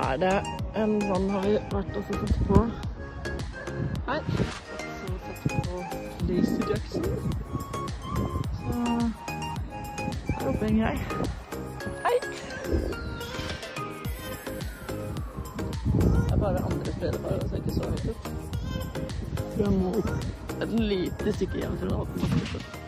er det en sånn, har vi vært og sett på. Hei! Så sett på Lazy Jackson. Så her oppe henger jeg. Hei! Det er bare andre steder her, så ikke så høyt ut. Jeg må opp et lite stykke hjem til å åpne.